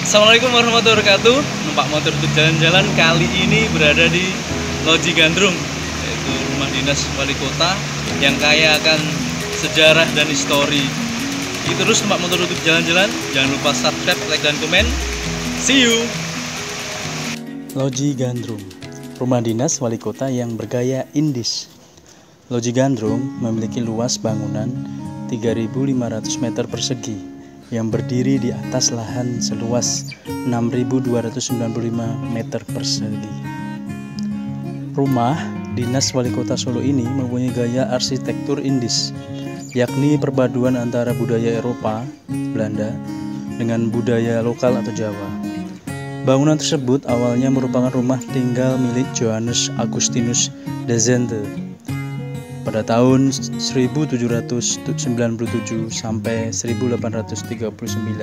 Assalamualaikum warahmatullahi wabarakatuh. Numpak motor untuk jalan-jalan kali ini berada di Loji Gandrung, yaitu rumah dinas wali kota yang kaya akan sejarah dan histori. Itu terus numpak motor untuk jalan-jalan. Jangan lupa subscribe, like, dan komen. See you. Loji Gandrung, rumah dinas wali kota yang bergaya Indis. Loji Gandrung memiliki luas bangunan 3.500 meter persegi yang berdiri di atas lahan seluas 6.295 meter persegi. Rumah dinas wali kota Solo ini mempunyai gaya arsitektur Indis, yakni perpaduan antara budaya Eropa, Belanda, dengan budaya lokal atau Jawa. Bangunan tersebut awalnya merupakan rumah tinggal milik Johannes Augustinus de Zente pada tahun 1797 sampai 1839.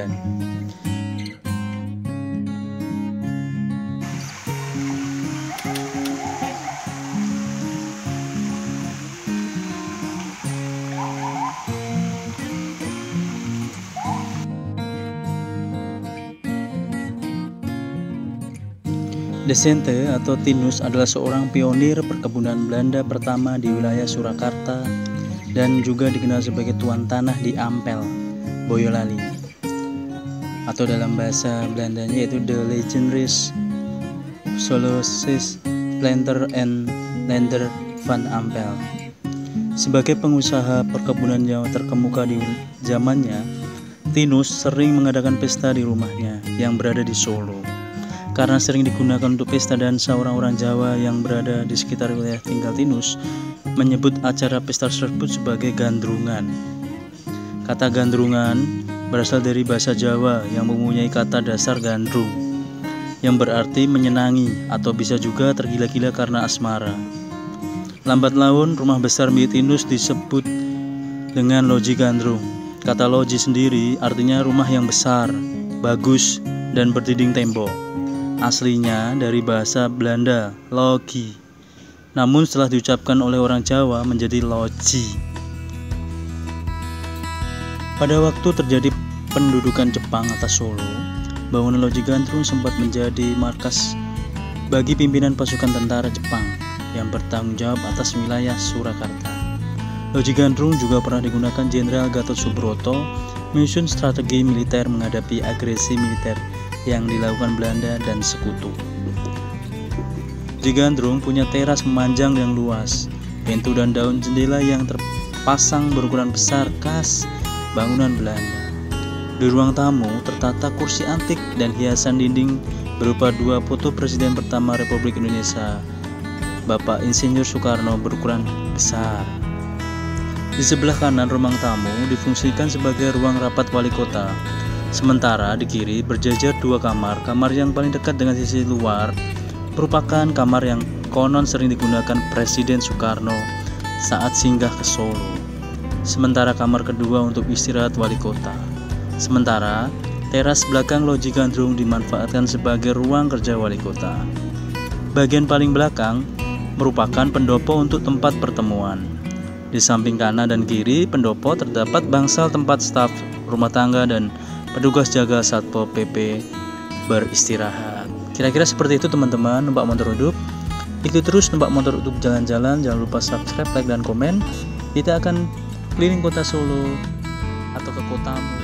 De Zente atau Tinus adalah seorang pionir perkebunan Belanda pertama di wilayah Surakarta dan juga dikenal sebagai tuan tanah di Ampel, Boyolali, atau dalam bahasa Belandanya yaitu The Legendaris Solosis Planter and Lander van Ampel. Sebagai pengusaha perkebunan yang terkemuka di zamannya, Tinus sering mengadakan pesta di rumahnya yang berada di Solo. Karena sering digunakan untuk pesta dansa, orang-orang Jawa yang berada di sekitar wilayah tinggal Tinus menyebut acara pesta tersebut sebagai gandrungan. Kata gandrungan berasal dari bahasa Jawa yang mempunyai kata dasar gandrung, yang berarti menyenangi atau bisa juga tergila-gila karena asmara. Lambat laun rumah besar milik Tinus disebut dengan Loji Gandrung. Kata loji sendiri artinya rumah yang besar, bagus, dan berdinding tembok. Aslinya dari bahasa Belanda, logi. Namun setelah diucapkan oleh orang Jawa menjadi loji. Pada waktu terjadi pendudukan Jepang atas Solo, bangunan Loji Gandrung sempat menjadi markas bagi pimpinan pasukan tentara Jepang yang bertanggung jawab atas wilayah Surakarta. Loji Gandrung juga pernah digunakan Jenderal Gatot Subroto menyusun strategi militer menghadapi agresi militer yang dilakukan Belanda dan sekutu. Loji Gandrung punya teras memanjang yang luas, pintu dan daun jendela yang terpasang berukuran besar khas bangunan Belanda. Di ruang tamu tertata kursi antik dan hiasan dinding berupa dua foto Presiden pertama Republik Indonesia, Bapak Insinyur Soekarno berukuran besar. Di sebelah kanan ruang tamu difungsikan sebagai ruang rapat wali kota. Sementara di kiri berjajar dua kamar. Kamar yang paling dekat dengan sisi luar merupakan kamar yang konon sering digunakan Presiden Soekarno saat singgah ke Solo. Sementara kamar kedua untuk istirahat wali kota. Sementara teras belakang Loji Gandrung dimanfaatkan sebagai ruang kerja wali kota. Bagian paling belakang merupakan pendopo untuk tempat pertemuan. Di samping kanan dan kiri pendopo terdapat bangsal tempat staf rumah tangga dan petugas jaga Satpol PP beristirahat. Kira-kira seperti itu teman-teman numpak motor hidup. Ikuti terus numpak motor untuk jalan-jalan. Jangan lupa subscribe, like, dan komen. Kita akan keliling kota Solo atau ke kotamu.